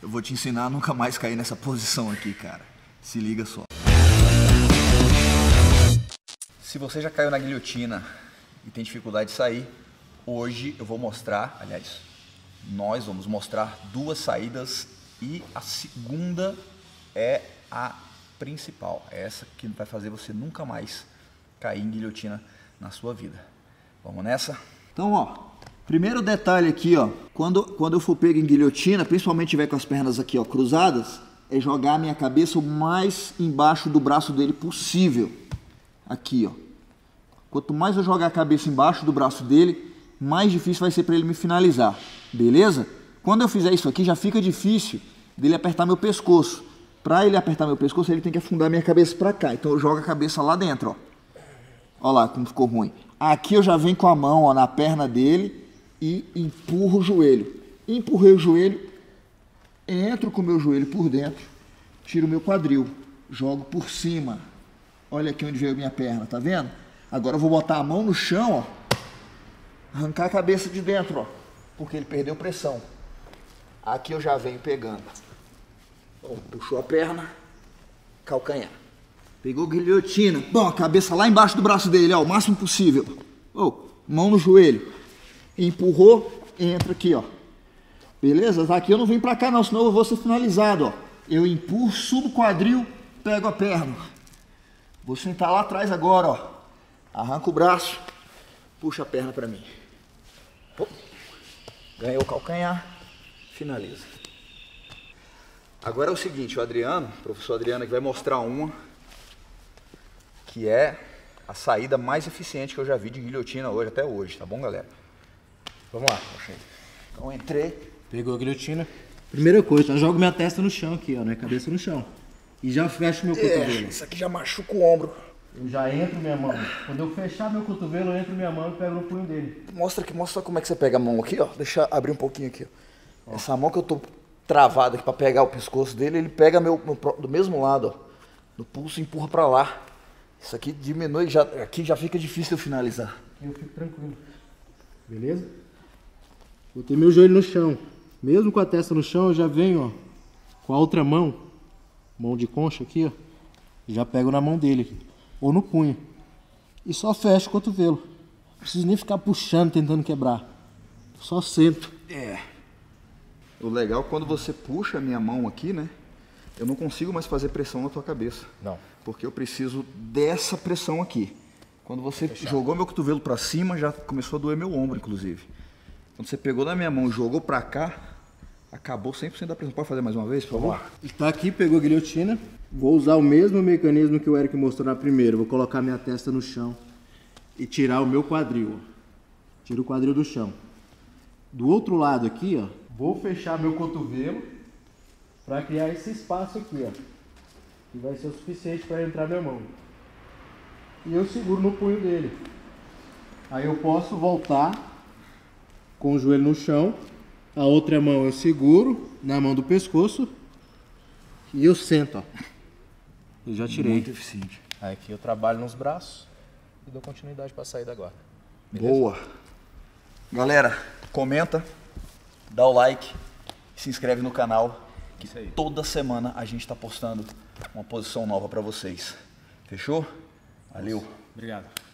Eu vou te ensinar a nunca mais cair nessa posição aqui, cara. Se liga só. Se você já caiu na guilhotina e tem dificuldade de sair, hoje eu vou mostrar, aliás, nós vamos mostrar duas saídas e a segunda é a principal. É essa que vai fazer você nunca mais cair em guilhotina na sua vida. Vamos nessa? Então, ó, primeiro detalhe aqui, ó, quando eu for pego em guilhotina, principalmente tiver com as pernas aqui, ó, cruzadas, é jogar a minha cabeça o mais embaixo do braço dele possível. Aqui, ó. Quanto mais eu jogar a cabeça embaixo do braço dele, mais difícil vai ser para ele me finalizar. Beleza? Quando eu fizer isso aqui, já fica difícil dele apertar meu pescoço. Para ele apertar meu pescoço, ele tem que afundar minha cabeça para cá. Então eu jogo a cabeça lá dentro, ó. Olha lá como ficou ruim. Aqui eu já venho com a mão, ó, na perna dele e empurro o joelho. Empurrei o joelho, entro com o meu joelho por dentro, tiro o meu quadril, jogo por cima. Olha aqui onde veio a minha perna, tá vendo? Agora eu vou botar a mão no chão, ó, arrancar a cabeça de dentro, ó, porque ele perdeu pressão. Aqui eu já venho pegando. Ó, puxou a perna, calcanhar. Pegou guilhotina. Bom, a cabeça lá embaixo do braço dele, ó, o máximo possível. Ó, mão no joelho. Empurrou, entra aqui, ó. Beleza? Aqui eu não venho pra cá não, senão eu vou ser finalizado, ó. Eu empurro, subo o quadril, pego a perna. Vou sentar lá atrás agora, ó. Arranca o braço, puxa a perna pra mim. Ganhou o calcanhar, finaliza. Agora é o seguinte, o Adriano, o professor Adriano, que vai mostrar uma que é a saída mais eficiente que eu já vi de guilhotina hoje, até hoje, tá bom, galera? Vamos lá, puxa aí. Então entrei. Pegou a guilhotina. Primeira coisa, eu jogo minha testa no chão aqui, ó, né? Cabeça no chão. E já fecho meu cotovelo. Isso aqui já machuca o ombro. Eu já entro minha mão. Quando eu fechar meu cotovelo, eu entro minha mão e pego no punho dele. Mostra só como é que você pega a mão aqui, ó. Deixa eu abrir um pouquinho aqui, ó. Essa mão que eu tô travado aqui pra pegar o pescoço dele, ele pega do mesmo lado, ó. No pulso e empurra pra lá. Isso aqui diminui, aqui já fica difícil eu finalizar. Eu fico tranquilo. Beleza? Botei meu joelho no chão. Mesmo com a testa no chão, eu já venho, ó, com a outra mão de concha aqui, ó. Já pego na mão dele aqui, ou no punho. E só fecho o cotovelo. Não preciso nem ficar puxando, tentando quebrar. Só sento. O legal é quando você puxa a minha mão aqui, né? Eu não consigo mais fazer pressão na tua cabeça. Não. Porque eu preciso dessa pressão aqui. Quando você jogou meu cotovelo pra cima, já começou a doer meu ombro, inclusive. Quando você pegou na minha mão e jogou pra cá, acabou 100% da pressão. Pode fazer mais uma vez, por favor? Está aqui, pegou a guilhotina. Vou usar o mesmo mecanismo que o Eric mostrou na primeira. Vou colocar minha testa no chão e tirar o meu quadril. Tiro o quadril do chão. Do outro lado aqui, ó, vou fechar meu cotovelo para criar esse espaço aqui, ó, que vai ser o suficiente para entrar minha mão. E eu seguro no punho dele. Aí eu posso voltar com o joelho no chão. A outra mão eu seguro na mão do pescoço e eu sento, ó. Eu já tirei. Muito eficiente. Aí aqui eu trabalho nos braços e dou continuidade para a saída agora. Beleza? Boa. Galera, comenta, dá o like, se inscreve no canal, que toda semana a gente está postando uma posição nova para vocês. Fechou? Valeu. Obrigado.